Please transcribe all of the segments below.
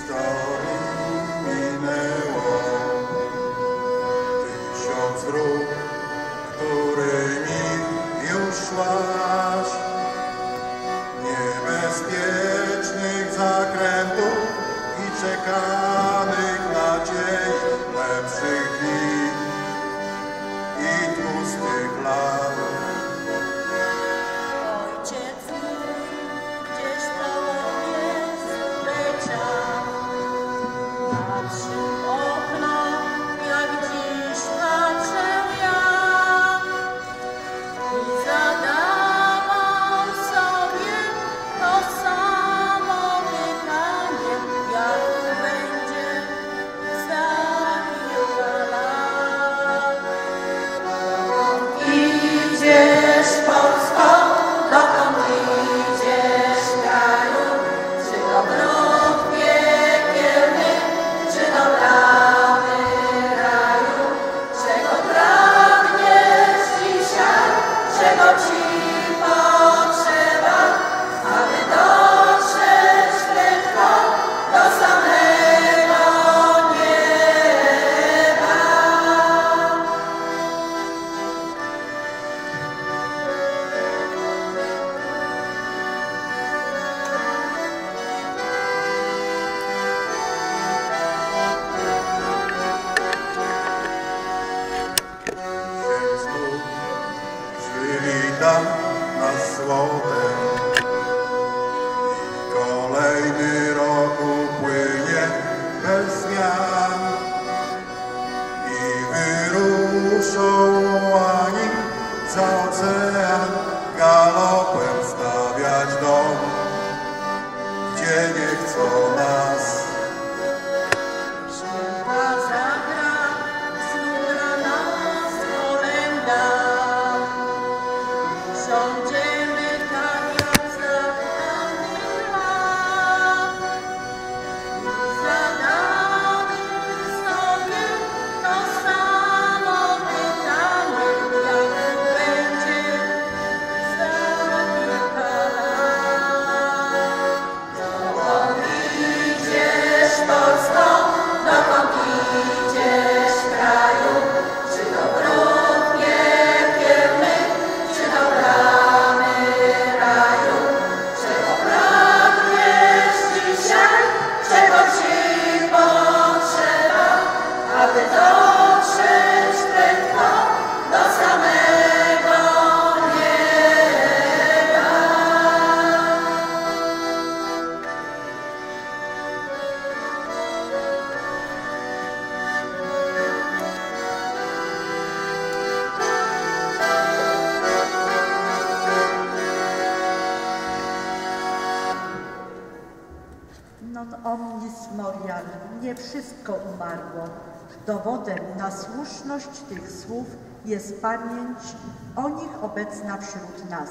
Nie wszystko umarło. Dowodem na słuszność tych słów jest pamięć o nich obecna wśród nas,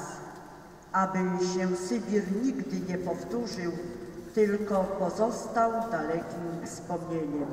aby się Sybir nigdy nie powtórzył, tylko pozostał dalekim wspomnieniem.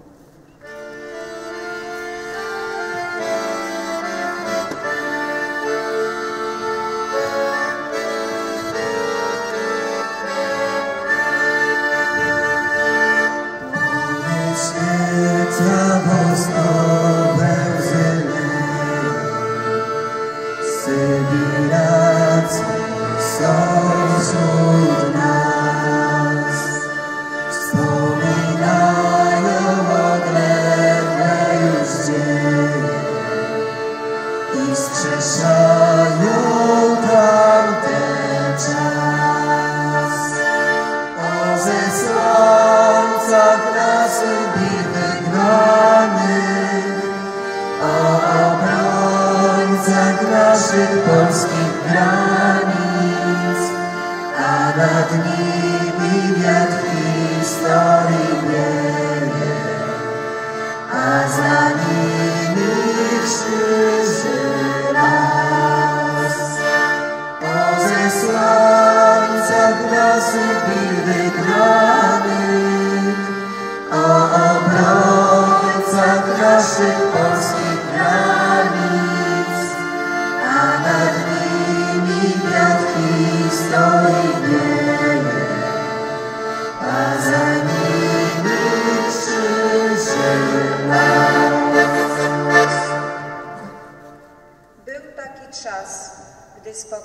Naszych polskich granic, a nad nimi wiatr historii wieje, a za nimi krzyży las. O zesłańcach naszych wygnanych, o obrońcach naszych polskich granic, a nad nimi wiatr historii wieje, a za nimi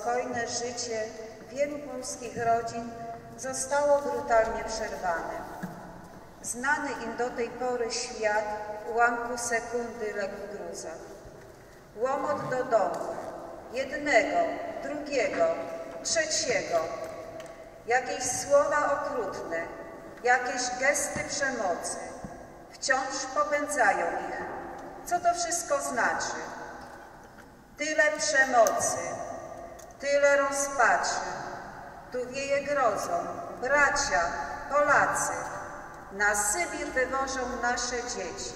spokojne życie wielu polskich rodzin zostało brutalnie przerwane. Znany im do tej pory świat w ułamku sekundy legł w gruzach. Łomot do domów, jednego, drugiego, trzeciego. Jakieś słowa okrutne, jakieś gesty przemocy wciąż popędzają ich. Co to wszystko znaczy? Tyle przemocy, tyle rozpaczy, tu wieje grozą. Bracia, Polacy, na Sybir wywożą nasze dzieci.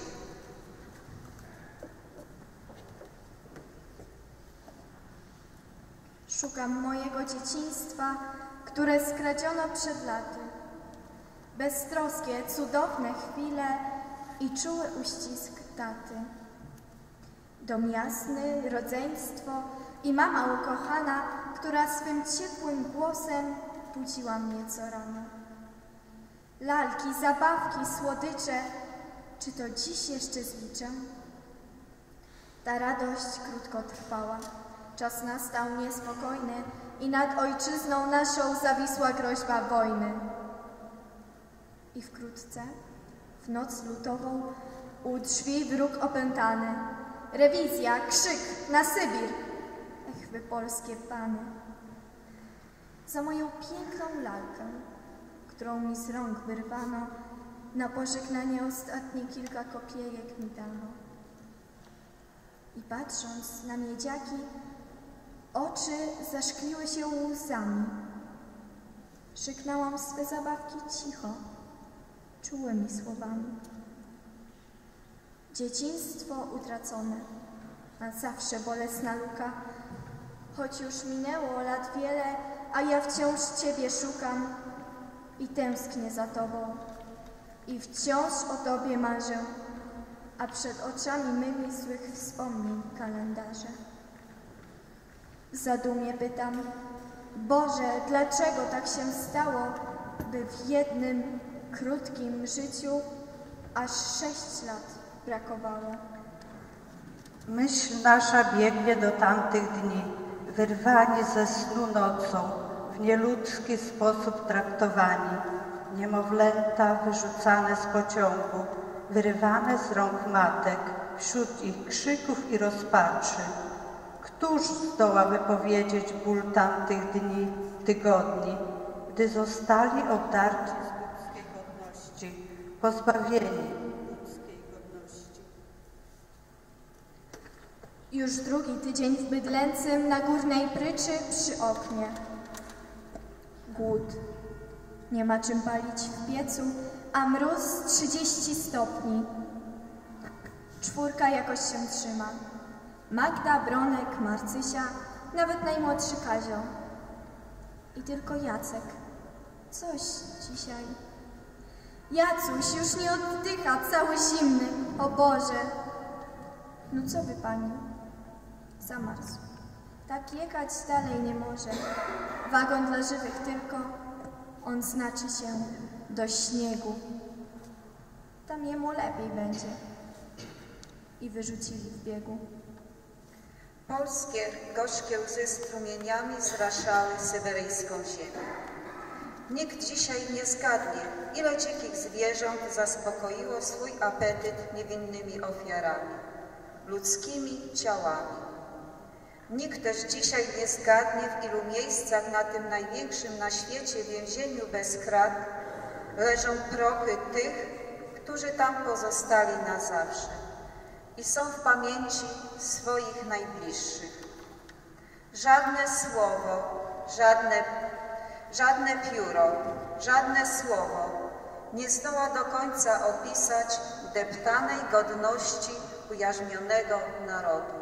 Szukam mojego dzieciństwa, które skradziono przed laty. Beztroskie, cudowne chwile i czuły uścisk taty. Dom jasny, rodzeństwo i mama ukochana, która swym ciepłym głosem budziła mnie co rano. Lalki, zabawki, słodycze, czy to dziś jeszcze zliczę? Ta radość krótko trwała. Czas nastał niespokojny i nad ojczyzną naszą zawisła groźba wojny. I wkrótce, w noc lutową, u drzwi wróg opętany. Rewizja, krzyk, na Sybir! Ech, wy polskie pany! Za moją piękną lalkę, którą mi z rąk wyrwano, na pożegnanie ostatnie kilka kopiejek mi dano. I patrząc na miedziaki, oczy zaszkliły się łzami. Szyknęłam swe zabawki cicho, czułymi słowami. Dzieciństwo utracone, na zawsze bolesna luka, choć już minęło lat wiele, a ja wciąż Ciebie szukam i tęsknię za Tobą i wciąż o Tobie marzę, a przed oczami mymi złych wspomnień kalendarze. W zadumie pytam, Boże, dlaczego tak się stało, by w jednym krótkim życiu aż 6 lat brakowało? Myśl nasza biegnie do tamtych dni, wyrwani ze snu nocą, w nieludzki sposób traktowani, niemowlęta wyrzucane z pociągu, wyrywane z rąk matek, wśród ich krzyków i rozpaczy. Któż zdoła wypowiedzieć ból tamtych dni, tygodni, gdy zostali obdarci z ludzkiej godności, pozbawieni ludzkiej godności? Już drugi tydzień w Bydlęcym na Górnej Pryczy przy oknie. Głód. Nie ma czym palić w piecu, a mróz 30 stopni. 4 jakoś się trzyma. Magda, Bronek, Marcysia, nawet najmłodszy Kazio. I tylko Jacek. Coś dzisiaj. Jacuś już nie oddycha, cały zimny. O Boże! No co wy, pani? Zamarzł. Tak jechać dalej nie może. Wagon dla żywych tylko. On znaczy się do śniegu. Tam jemu lepiej będzie. I wyrzucili w biegu. Polskie gorzkie łzy strumieniami zraszały syberyjską ziemię. Nikt dzisiaj nie zgadnie, ile dzikich zwierząt zaspokoiło swój apetyt niewinnymi ofiarami, ludzkimi ciałami. Nikt też dzisiaj nie zgadnie, w ilu miejscach na tym największym na świecie więzieniu bez krat leżą prochy tych, którzy tam pozostali na zawsze i są w pamięci swoich najbliższych. Żadne słowo, żadne pióro, żadne słowo nie zdoła do końca opisać deptanej godności ujarzmionego narodu.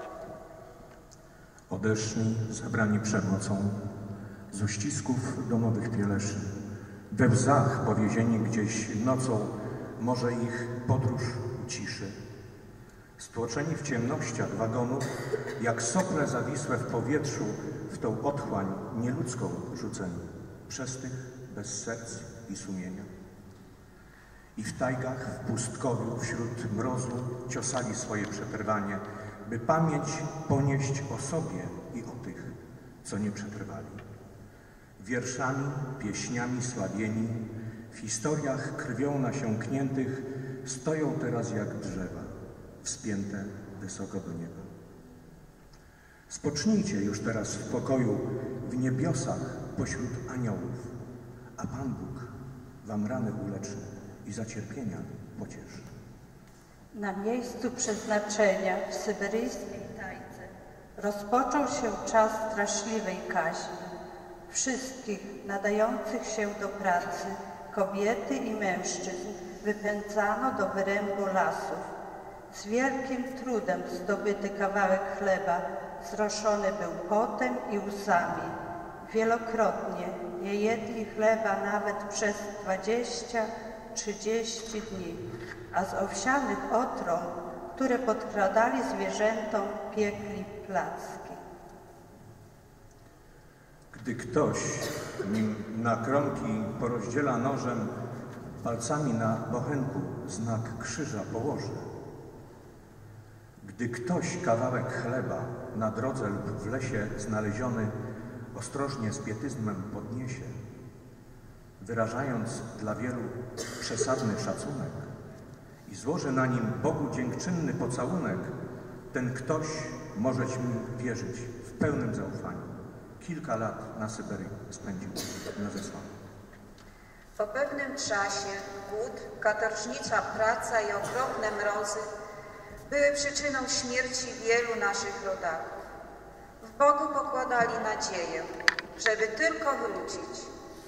Odeszli zabrani przemocą z uścisków domowych pieleszy, we łzach powiezieni gdzieś nocą, może ich podróż uciszy. Stłoczeni w ciemnościach wagonów, jak sople zawisłe w powietrzu, w tą otchłań nieludzką rzuceni, przez tych bez serc i sumienia. I w tajgach, w pustkowiu, wśród mrozu ciosali swoje przetrwanie, by pamięć ponieść o sobie i o tych, co nie przetrwali. Wierszami, pieśniami sławieni, w historiach krwią nasiąkniętych stoją teraz jak drzewa, wspięte wysoko do nieba. Spocznijcie już teraz w pokoju, w niebiosach pośród aniołów, a Pan Bóg wam rany uleczy i zacierpienia pocieszy. Na miejscu przeznaczenia w syberyjskiej tajce rozpoczął się czas straszliwej kaźni. Wszystkich nadających się do pracy, kobiety i mężczyzn, wypędzano do wyrębu lasów. Z wielkim trudem zdobyty kawałek chleba zroszony był potem i łzami. Wielokrotnie nie jedli chleba nawet przez 20-30 dni, a z owsianych otron, które podkradali zwierzętom, piekli placki. Gdy ktoś, nim na kromki porozdziela nożem, palcami na bochenku znak krzyża położy. Gdy ktoś kawałek chleba na drodze lub w lesie znaleziony ostrożnie z pietyzmem podniesie, wyrażając dla wielu przesadny szacunek i złoży na nim Bogu dziękczynny pocałunek, ten ktoś może mi wierzyć w pełnym zaufaniu. Kilka lat na Syberii spędził na zesłaniu. Po pewnym czasie głód, katorżnicza praca i okropne mrozy były przyczyną śmierci wielu naszych rodaków. W Bogu pokładali nadzieję, żeby tylko wrócić.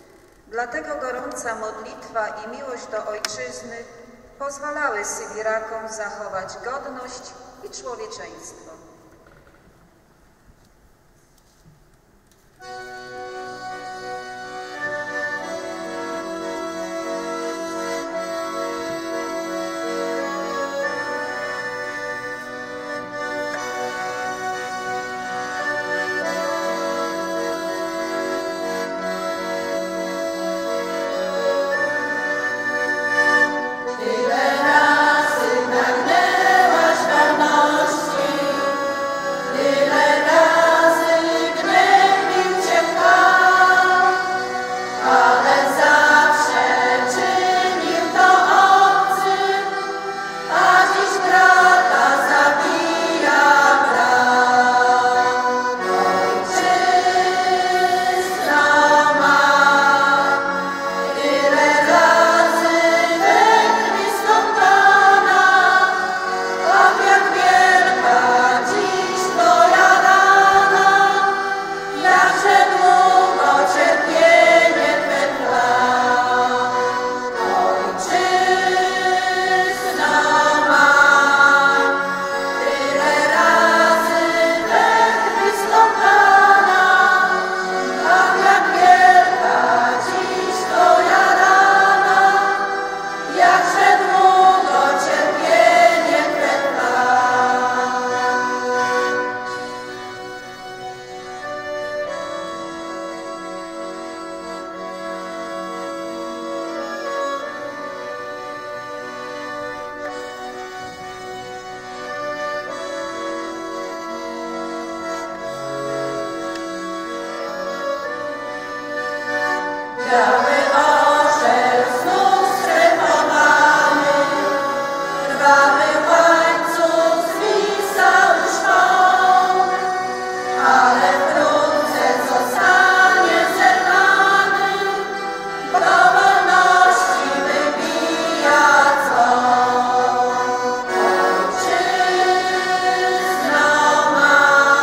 Dlatego gorąca modlitwa i miłość do ojczyzny pozwalały Sybirakom zachować godność i człowieczeństwo.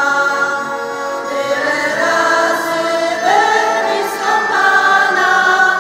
Pana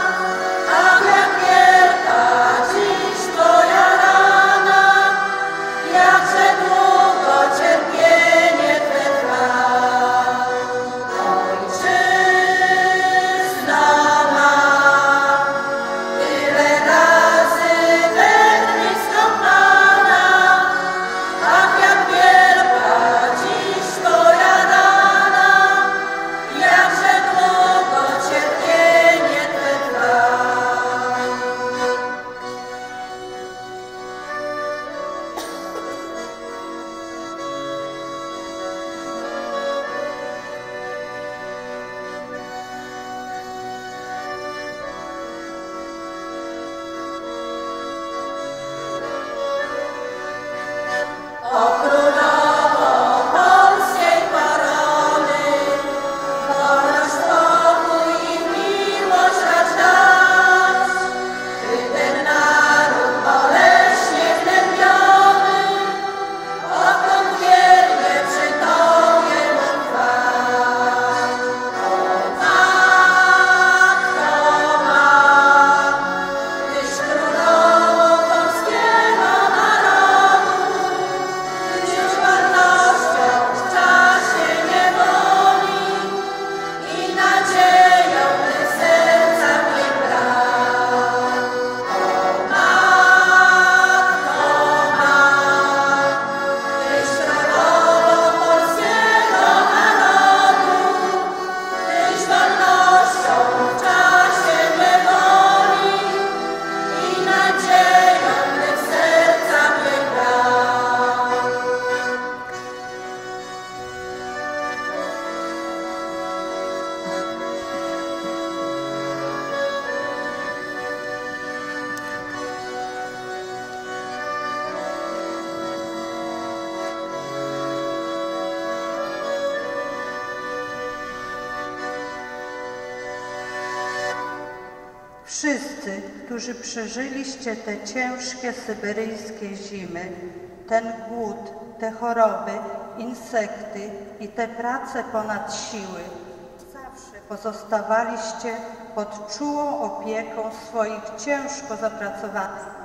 Wszyscy, którzy przeżyliście te ciężkie syberyjskie zimy, ten głód, te choroby, insekty i te prace ponad siły, zawsze pozostawaliście pod czułą opieką swoich ciężko zapracowanych.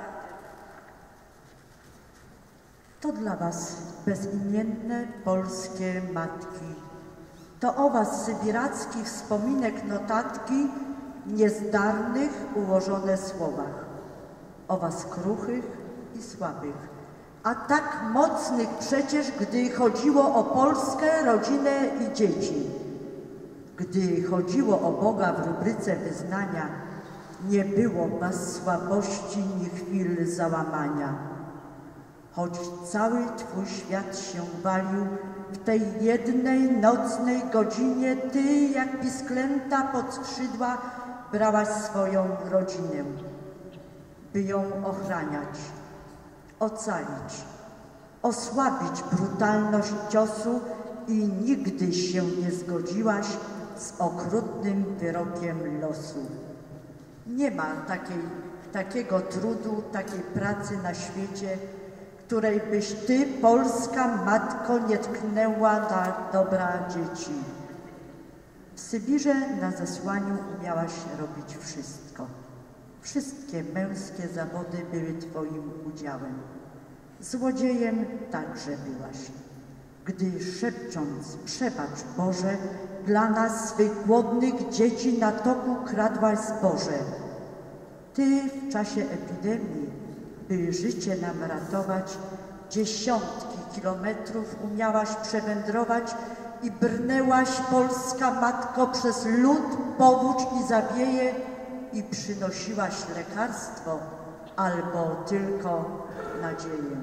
To dla was bezimienne polskie matki. To o was sybirackich wspominek notatki niezdarnych ułożone słowach. O was kruchych i słabych, a tak mocnych przecież, gdy chodziło o Polskę, rodzinę i dzieci. Gdy chodziło o Boga w rubryce wyznania, nie było was słabości ni chwil załamania. Choć cały twój świat się walił, w tej jednej nocnej godzinie ty, jak pisklęta pod skrzydła, brałaś swoją rodzinę, by ją ochraniać, ocalić, osłabić brutalność ciosu i nigdy się nie zgodziłaś z okrutnym wyrokiem losu. Nie ma takiego trudu, takiej pracy na świecie, której byś ty, polska matko, nie tknęła na dobra dzieci. W Sybirze na zesłaniu umiałaś robić wszystko. Wszystkie męskie zawody były twoim udziałem. Złodziejem także byłaś, gdy szepcząc przebacz Boże, dla nas swych głodnych dzieci na toku kradłaś zboże. Ty w czasie epidemii, by życie nam ratować, dziesiątki kilometrów umiałaś przewędrować i brnęłaś, polska matko, przez lód, powódź i zawieje i przynosiłaś lekarstwo albo tylko nadzieję.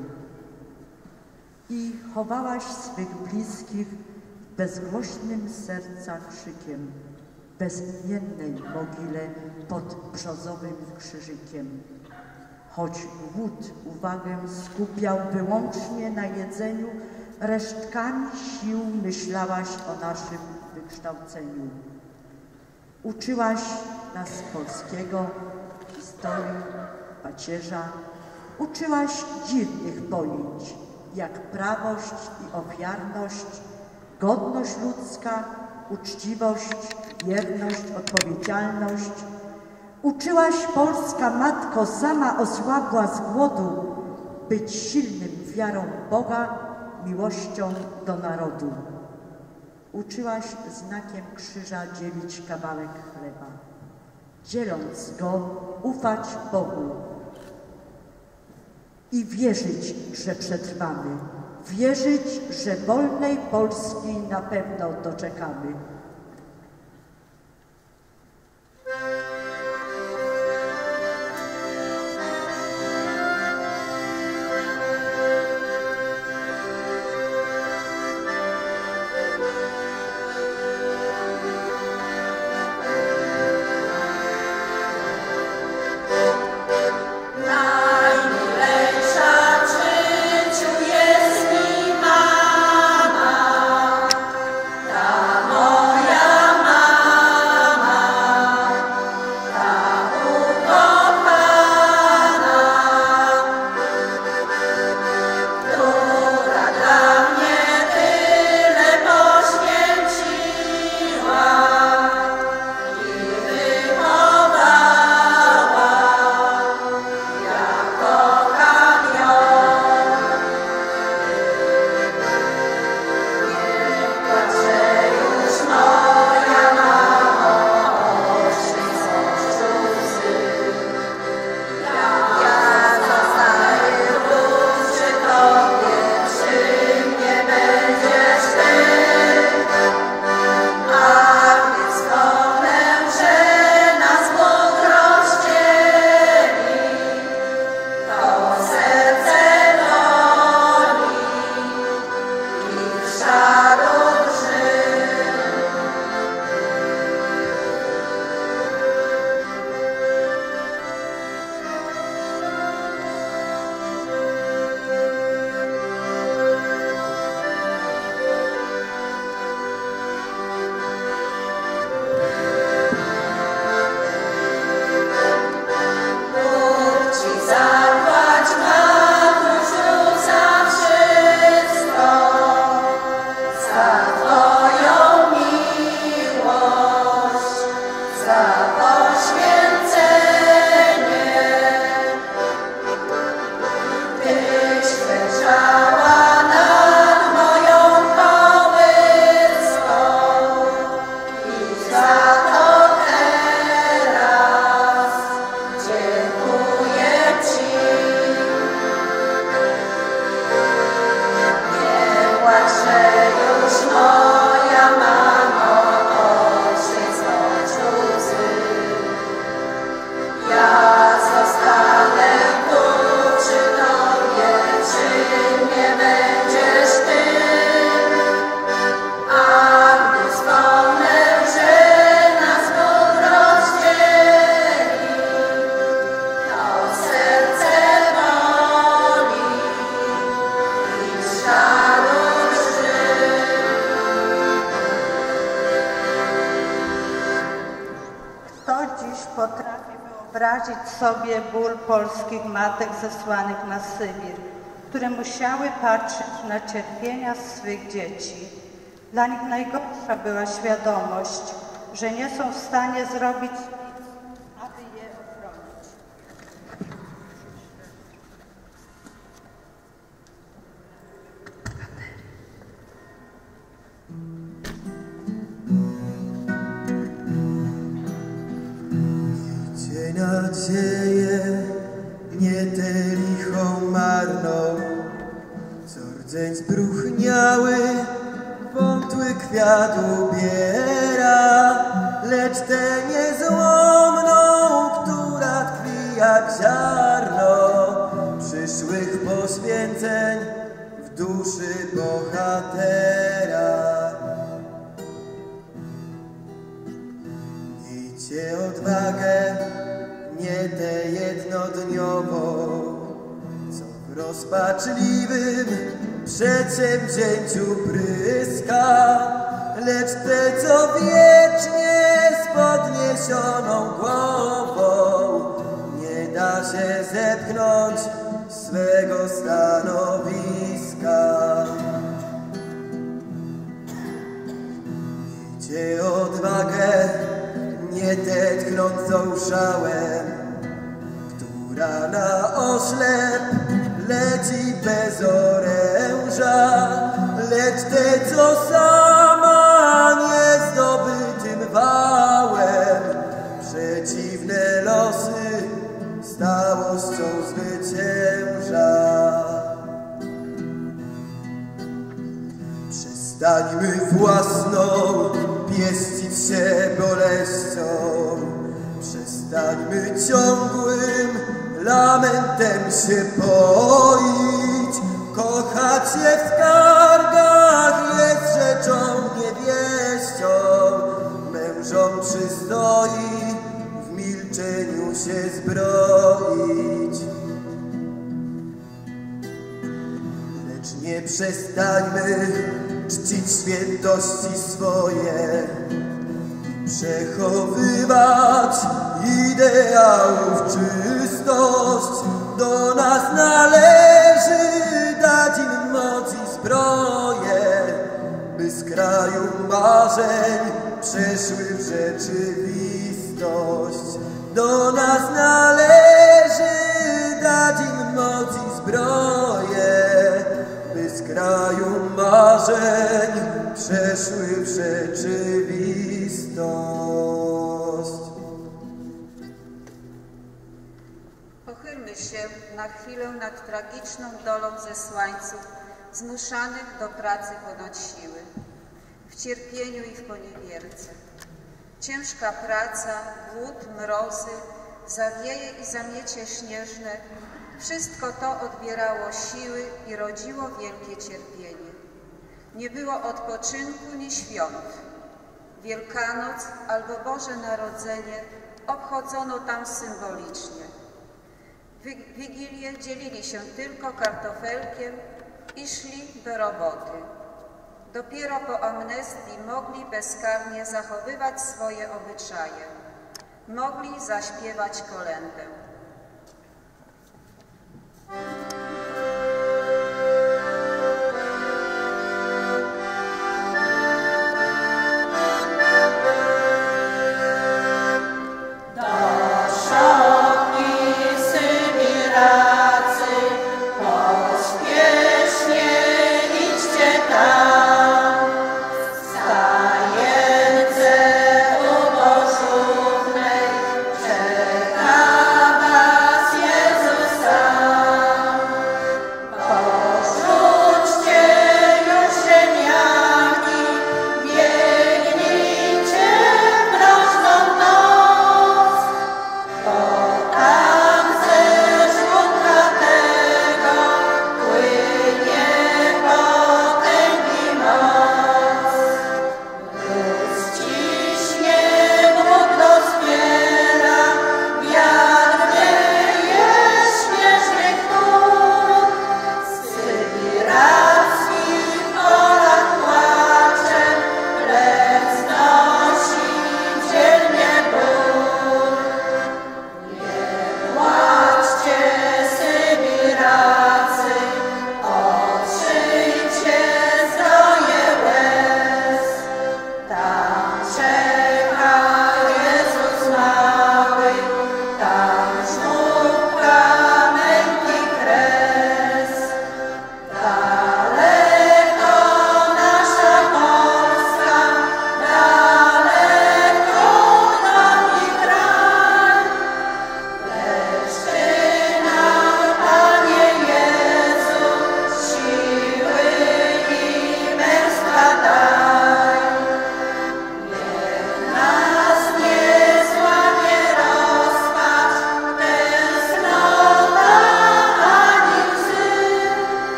I chowałaś swych bliskich bezgłośnym serca krzykiem, bezimiennej mogile pod brzozowym krzyżykiem. Choć głód uwagę skupiał wyłącznie na jedzeniu, resztkami sił myślałaś o naszym wykształceniu. Uczyłaś nas polskiego, historii, pacierza, uczyłaś dziwnych pojęć, jak prawość i ofiarność, godność ludzka, uczciwość, wierność, odpowiedzialność. Uczyłaś, polska matko, sama osłabła z głodu, być silnym wiarą Boga, miłością do narodu. Uczyłaś znakiem krzyża dzielić kawałek chleba, dzieląc go, ufać Bogu i wierzyć, że przetrwamy, wierzyć, że wolnej Polski na pewno doczekamy. Moja wyobrazić sobie ból polskich matek zesłanych na Sybir, które musiały patrzeć na cierpienia swych dzieci. Dla nich najgorsza była świadomość, że nie są w stanie zrobić nic, aby je ochronić. Nadzieję, nie tę lichą marną, co rdzeń spróchniały, wątły kwiat ubiera, lecz tę niezłomną, która tkwi jak ziarno przyszłych poświęceń w duszy bohatera. Miejcie odwagę, nie tę jednodniową, co w rozpaczliwym przedsięwzięciu pryska, lecz tę, co wiecznie z podniesioną głową nie da się zepchnąć swego stanowiska. Miejcie odwagę, nie tę tchnącą szałem, która na oślep leci bez oręża, lecz tę, co sama niezdobytym wałem przeciwne losy stałością zwycięża. Przestańmy własną pieścić się boleścią, przestańmy ciągłym lamentem się poić. Kochać się w skargach jest rzeczą niewieścią, mężom przystoi w milczeniu się zbroić. Lecz nie przestańmy czcić świętości swoje i przechowywać ideałów czystość. Do nas należy dać im moc i zbroję, by z kraju marzeń przeszły w rzeczywistość. Do nas należy dać im moc i zbroję, by z kraju marzeń przeszły w rzeczywistość. Pochylmy się na chwilę nad tragiczną dolą zesłańców zmuszanych do pracy ponad siły, w cierpieniu i w poniewierce. Ciężka praca, głód, mrozy, zawieje i zamiecie śnieżne, wszystko to odbierało siły i rodziło wielkie cierpienie. Nie było odpoczynku ni świąt. Wielkanoc albo Boże Narodzenie obchodzono tam symbolicznie. Wigilię dzielili się tylko kartofelkiem i szli do roboty. Dopiero po amnestii mogli bezkarnie zachowywać swoje obyczaje. Mogli zaśpiewać kolędę.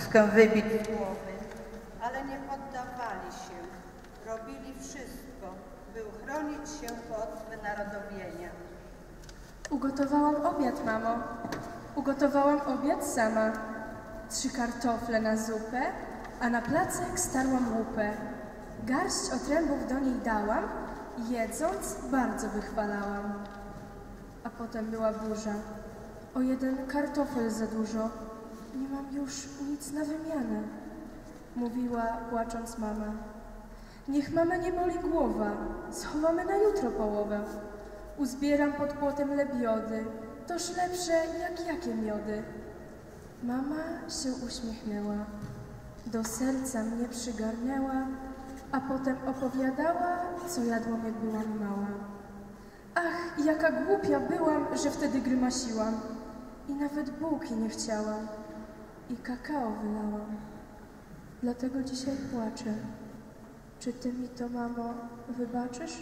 chustkę wybić z głowy, ale nie poddawali się. Robili wszystko, by uchronić się od wynarodowienia. Ugotowałam obiad, mamo. Ugotowałam obiad sama. 3 kartofle na zupę, a na placek starłam łupę. Garść otrębów do niej dałam i jedząc bardzo wychwalałam. A potem była burza. O 1 kartofel za dużo. Nie mam już nic na wymianę. Mówiła płacząc mama. Niech mamę nie boli głowa. Schowamy na jutro połowę. Uzbieram pod płotem lebiody. Toż lepsze jak jakie miody. Mama się uśmiechnęła. Do serca mnie przygarnęła, a potem opowiadała, co jadłam, jak byłam mała. Ach, jaka głupia byłam, że wtedy grymasiłam. I nawet bułki nie chciałam. I kakao wylałam. Dlatego dzisiaj płaczę. Czy ty mi to, mamo, wybaczysz?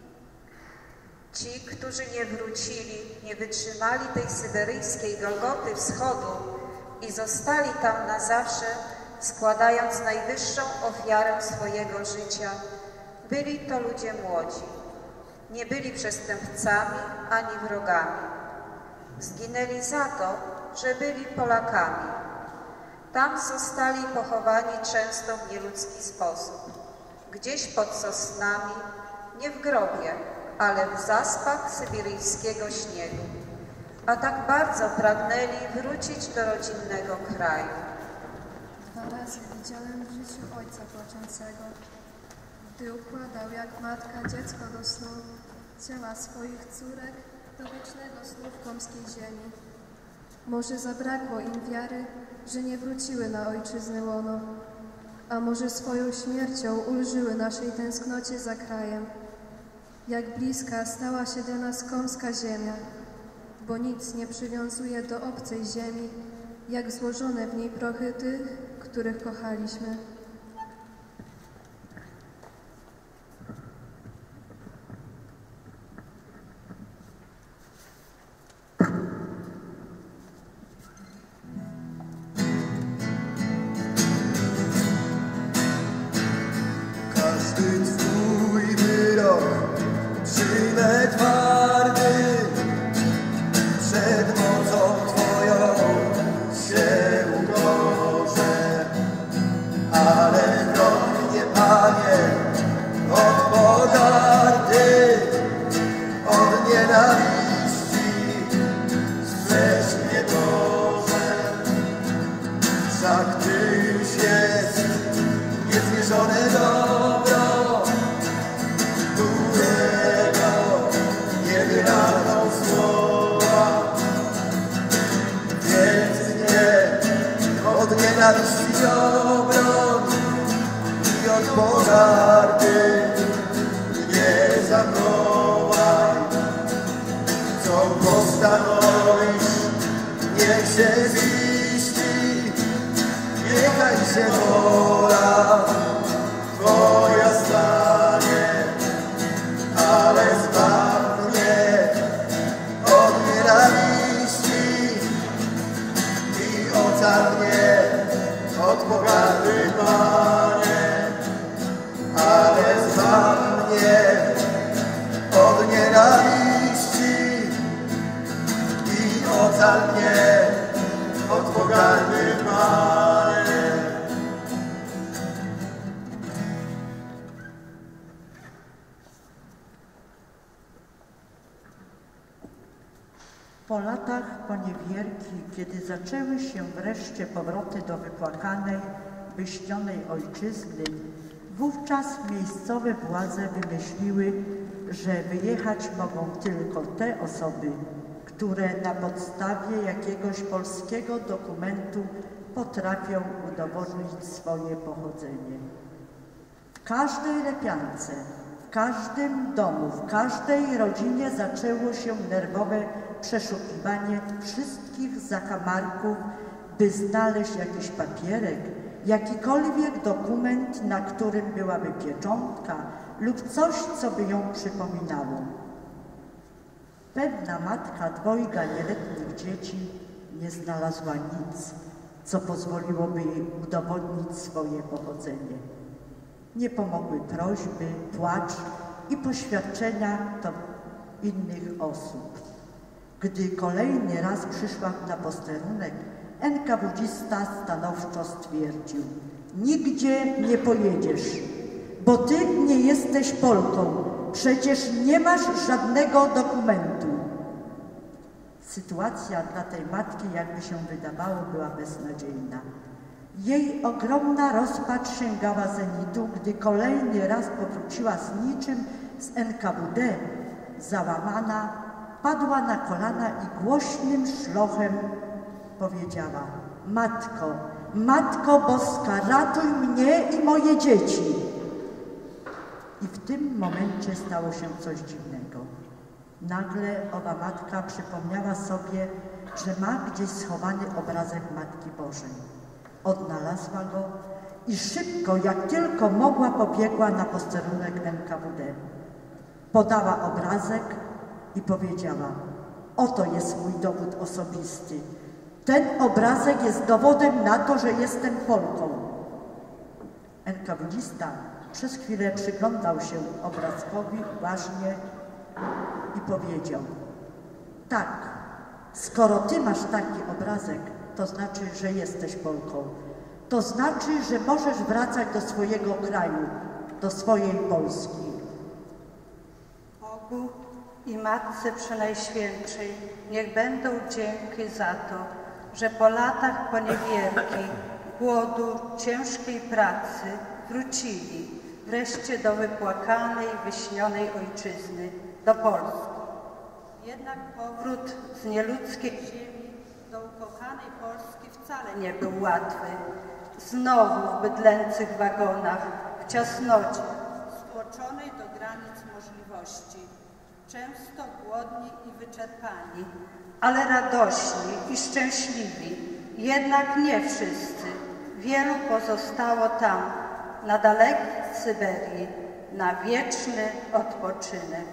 Ci, którzy nie wrócili, nie wytrzymali tej syberyjskiej Golgoty wschodu i zostali tam na zawsze, składając najwyższą ofiarę swojego życia, byli to ludzie młodzi. Nie byli przestępcami ani wrogami. Zginęli za to, że byli Polakami. Tam zostali pochowani często w nieludzki sposób. Gdzieś pod sosnami, nie w grobie, ale w zaspach syberyjskiego śniegu. A tak bardzo pragnęli wrócić do rodzinnego kraju. 2 razy widziałem w życiu ojca płaczącego, gdy układał jak matka dziecko do snu, ciała swoich córek do wiecznego snu w komskiej ziemi. Może zabrakło im wiary, że nie wróciły na ojczyznę łono, a może swoją śmiercią ulżyły naszej tęsknocie za krajem. Jak bliska stała się dla nas komska ziemia, bo nic nie przywiązuje do obcej ziemi, jak złożone w niej prochy tych, których kochaliśmy. Każdy twój wyrok przyjmę twardy, przed mocą Twoją się ugorzę, ale broń mnie, Panie, od pogardy, od nienawiści, strzeż mnie Boże, wszak Tyś jest niezmierzone dobro, którego nie wyrano słowa. Więc mnie od nienawiści obroń i od pogardy nie zawołaj. Co postanowisz, niech się ziści, niechaj się wola Twoja stanie, ale zbaw mnie od nienawiści i ocal mnie od pogardy, Panie, ale zbaw mnie od nienawiści i ocal mnie od pogardy, Panie. Po latach poniewierki, kiedy zaczęły się wreszcie powroty do wypłakanej, wyśnionej ojczyzny, wówczas miejscowe władze wymyśliły, że wyjechać mogą tylko te osoby, które na podstawie jakiegoś polskiego dokumentu potrafią udowodnić swoje pochodzenie. W każdej lepiance, w każdym domu, w każdej rodzinie zaczęło się nerwowe przeszukiwanie wszystkich zakamarków, by znaleźć jakiś papierek, jakikolwiek dokument, na którym byłaby pieczątka lub coś, co by ją przypominało. Pewna matka 2 nieletnich dzieci nie znalazła nic co pozwoliłoby jej udowodnić swoje pochodzenie. Nie pomogły prośby, płacz i poświadczenia do innych osób. Gdy kolejny raz przyszła na posterunek, NKWD-sta stanowczo stwierdził: nigdzie nie pojedziesz, bo ty nie jesteś Polką, przecież nie masz żadnego dokumentu. Sytuacja dla tej matki, jakby się wydawało, była beznadziejna. Jej ogromna rozpacz sięgała zenitu, gdy kolejny raz powróciła z niczym z NKWD, załamana, padła na kolana i głośnym szlochem powiedziała: Matko, Matko Boska, ratuj mnie i moje dzieci. I w tym momencie stało się coś dziwnego. Nagle owa matka przypomniała sobie, że ma gdzieś schowany obrazek Matki Bożej. Odnalazła go i szybko, jak tylko mogła, pobiegła na posterunek NKWD. Podała obrazek i powiedziała: oto jest mój dowód osobisty. Ten obrazek jest dowodem na to, że jestem Polką. NKWD-sta przez chwilę przyglądał się obrazkowi uważnie i powiedział: tak, skoro ty masz taki obrazek, to znaczy, że jesteś Polką. To znaczy, że możesz wracać do swojego kraju, do swojej Polski. Bogu i Matce Przenajświętszej niech będą dzięki za to, że po latach poniewierki, głodu, ciężkiej pracy wrócili wreszcie do wypłakanej, wyśnionej ojczyzny, do Polski. Jednak powrót z nieludzkiej ziemi do ukochanej Polski wcale nie był łatwy. Znowu w bydlęcych wagonach, w ciasnocie, stłoczonej do granic możliwości, często głodni i wyczerpani, ale radośni i szczęśliwi. Jednak nie wszyscy. Wielu pozostało tam, na dalekiej Syberii, na wieczny odpoczynek.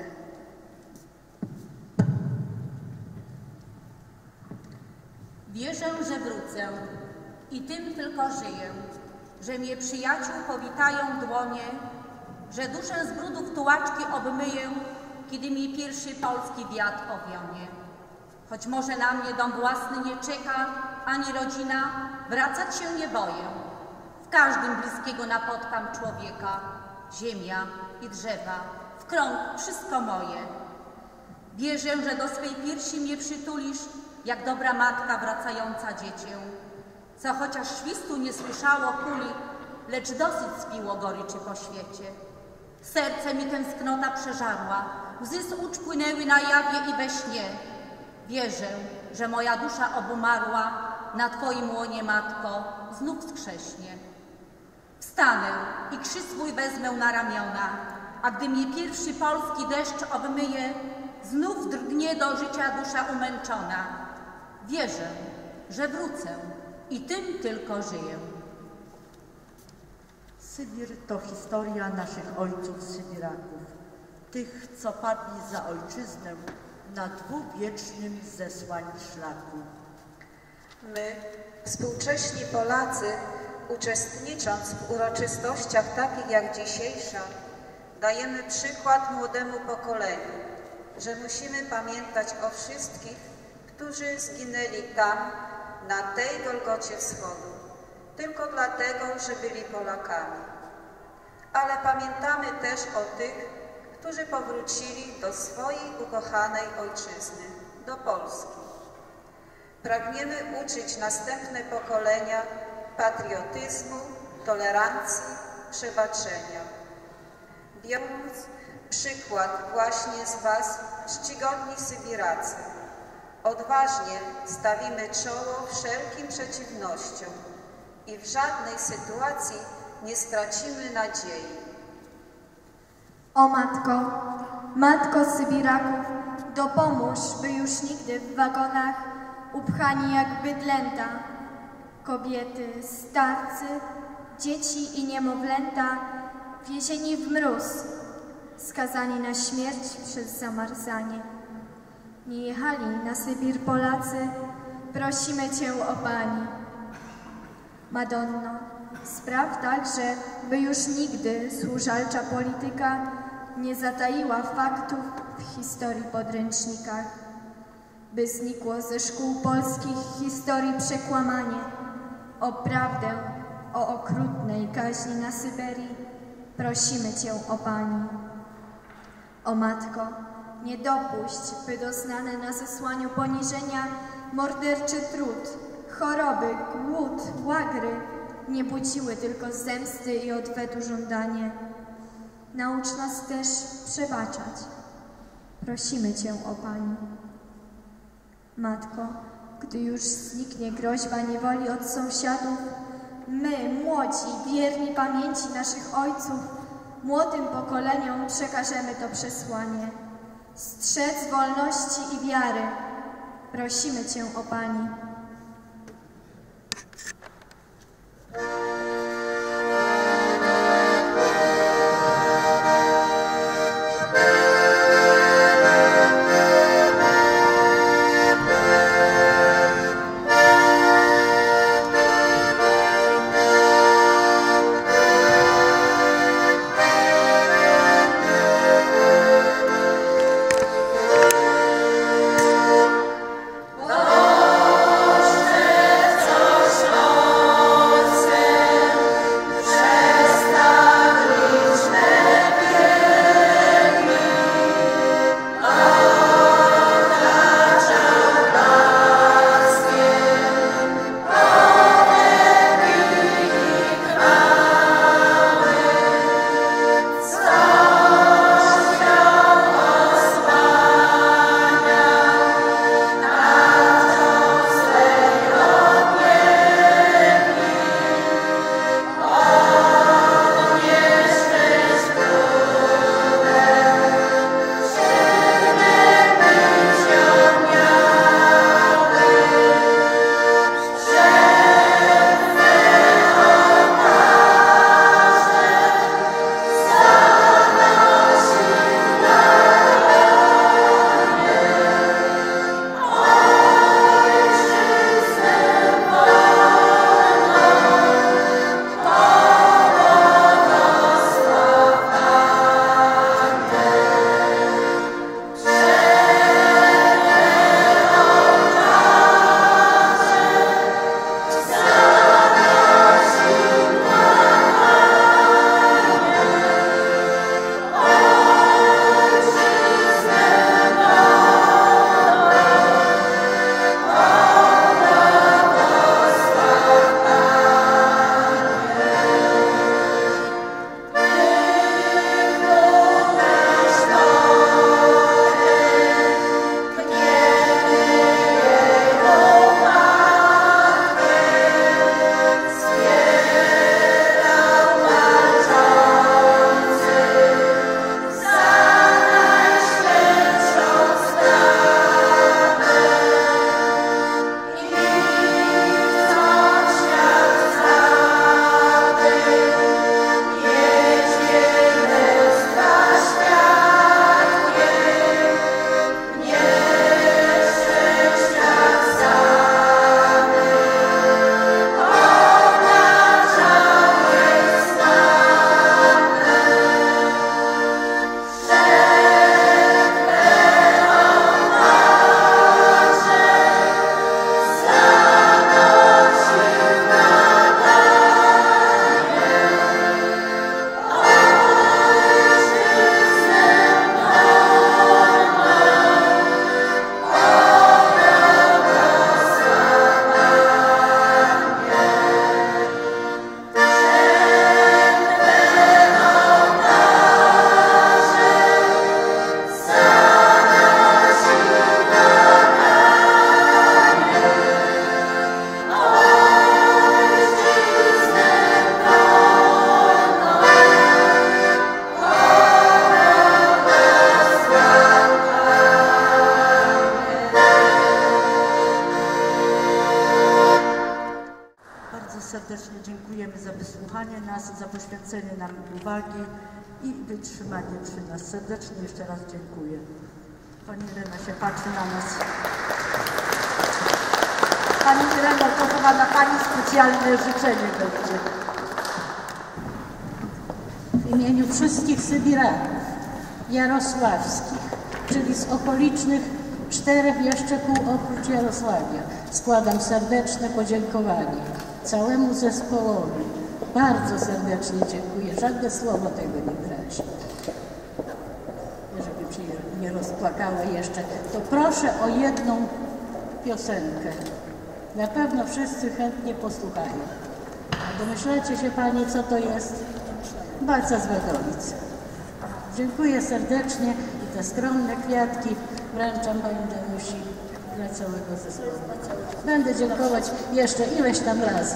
Wierzę, że wrócę i tym tylko żyję, że mnie przyjaciół powitają dłonie, że duszę z brudów tułaczki obmyję, kiedy mi pierwszy polski wiatr owionie. Choć może na mnie dom własny nie czeka, ani rodzina, wracać się nie boję. W każdym bliskiego napotkam człowieka, ziemia i drzewa, w krąg wszystko moje. Wierzę, że do swej piersi mnie przytulisz, jak dobra matka wracająca dziecię, co chociaż świstu nie słyszało kuli, lecz dosyć spiło goryczy po świecie. Serce mi tęsknota przeżarła, łzy z ucz płynęły na jawie i we śnie. Wierzę, że moja dusza obumarła, na Twoim łonie, Matko, znów wskrześnie. Wstanę i krzyż swój wezmę na ramiona, a gdy mnie pierwszy polski deszcz obmyje, znów drgnie do życia dusza umęczona. Wierzę, że wrócę i tym tylko żyję. Sybir to historia naszych ojców sybiraków, tych, co padli za ojczyznę na dwuwiecznym zesłań szlaku. My, współcześni Polacy, uczestnicząc w uroczystościach takich jak dzisiejsza, dajemy przykład młodemu pokoleniu, że musimy pamiętać o wszystkich, którzy zginęli tam, na tej Golgocie Wschodu, tylko dlatego, że byli Polakami. Ale pamiętamy też o tych, którzy powrócili do swojej ukochanej ojczyzny, do Polski. Pragniemy uczyć następne pokolenia patriotyzmu, tolerancji, przebaczenia. Biorąc przykład właśnie z Was, czcigodni Sybiracy, odważnie stawimy czoło wszelkim przeciwnościom i w żadnej sytuacji nie stracimy nadziei. O Matko, Matko Sybiraków, dopomóż, by już nigdy w wagonach upchani jak bydlęta, kobiety, starcy, dzieci i niemowlęta wiezieni w mróz, skazani na śmierć przez zamarzanie. Nie jechali na Sybir Polacy, prosimy Cię o Pani. Madonno, spraw także, by już nigdy służalcza polityka nie zataiła faktów w historii podręcznikach, by znikło ze szkół polskich historii przekłamanie o prawdę o okrutnej kaźni na Syberii. Prosimy Cię o Pani. O Matko, nie dopuść, by doznane na zesłaniu poniżenia morderczy trud, choroby, głód, łagry nie budziły tylko zemsty i odwetu żądanie. Naucz nas też przebaczać. Prosimy Cię o Pani. Matko, gdy już zniknie groźba niewoli od sąsiadów, my, młodzi, wierni pamięci naszych ojców, młodym pokoleniom przekażemy to przesłanie. Strzec wolności i wiary. Prosimy Cię o Pani. serdecznie dziękujemy za wysłuchanie nas, za poświęcenie nam uwagi i wytrzymanie przy nas. Serdecznie jeszcze raz dziękuję. Pani Irena się patrzy na nas. Pani Ireno Kochowa, na Pani specjalne życzenie będzie. W imieniu wszystkich sybiraków jarosławskich, czyli z okolicznych 4 jeszcze kół oprócz Jarosławia, składam serdeczne podziękowanie całemu zespołowi. Bardzo serdecznie dziękuję. Żadne słowo tego nie wyrazi. Żeby się nie rozpłakała jeszcze, to proszę o jedną piosenkę. Na pewno wszyscy chętnie posłuchają. A domyślacie się Panie, co to jest? Walca z Wadowic. Dziękuję serdecznie i te skromne kwiatki wręczam Pani Danusi dla całego zespołu. Będę dziękować jeszcze ileś tam razy.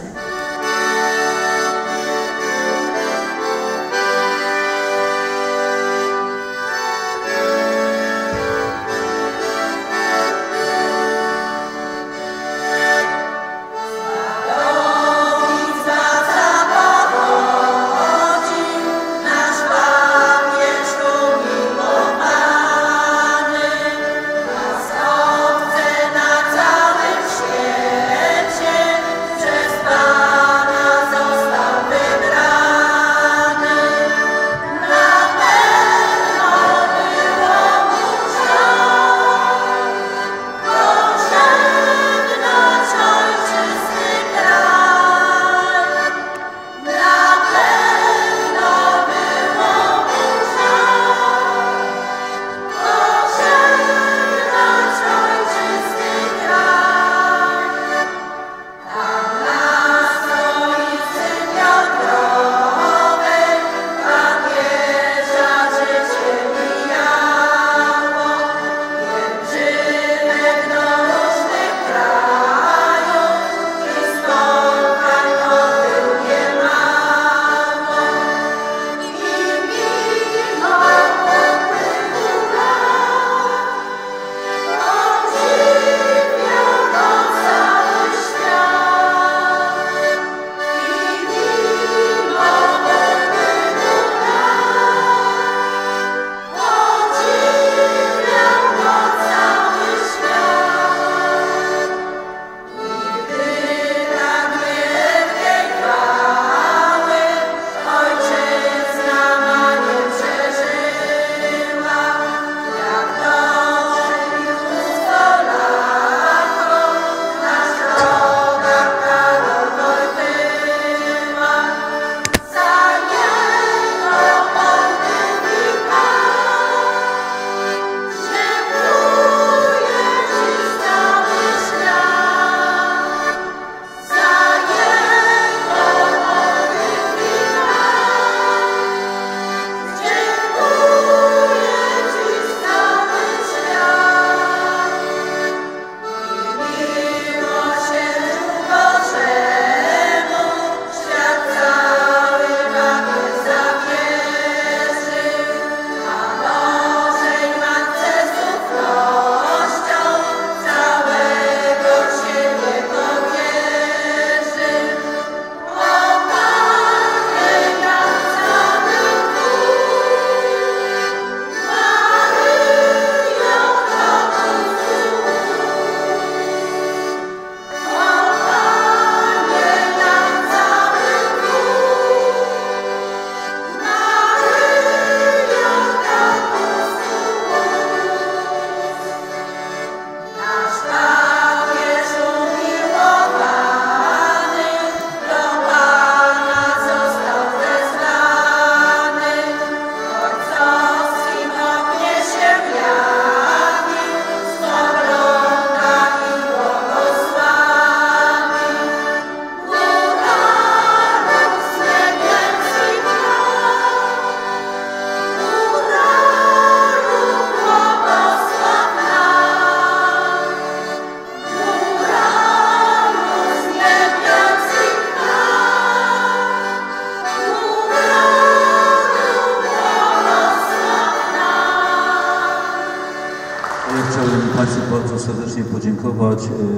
bardzo serdecznie podziękować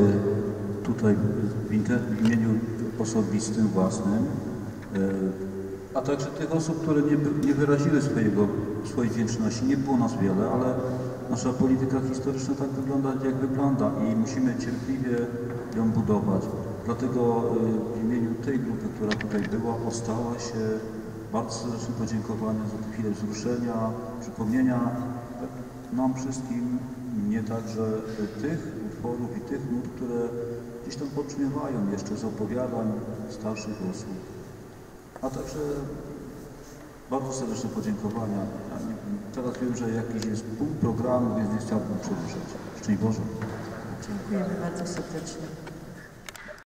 tutaj w imieniu osobistym, własnym, a także tych osób, które nie wyraziły swojej wdzięczności. Nie było nas wiele, ale nasza polityka historyczna tak wygląda, jak wygląda i musimy cierpliwie ją budować. Dlatego w imieniu tej grupy, która tutaj była, ostała się bardzo serdeczne podziękowania za tę chwilę wzruszenia, przypomnienia nam wszystkim, mnie także tych utworów i tych nut, które gdzieś tam podbrzmiewają jeszcze z opowiadań starszych osób. A także bardzo serdeczne podziękowania. Teraz wiem, że jakiś jest punkt programu, więc nie chciałbym przedłużać. Szczęść Boże. Dziękujemy bardzo serdecznie.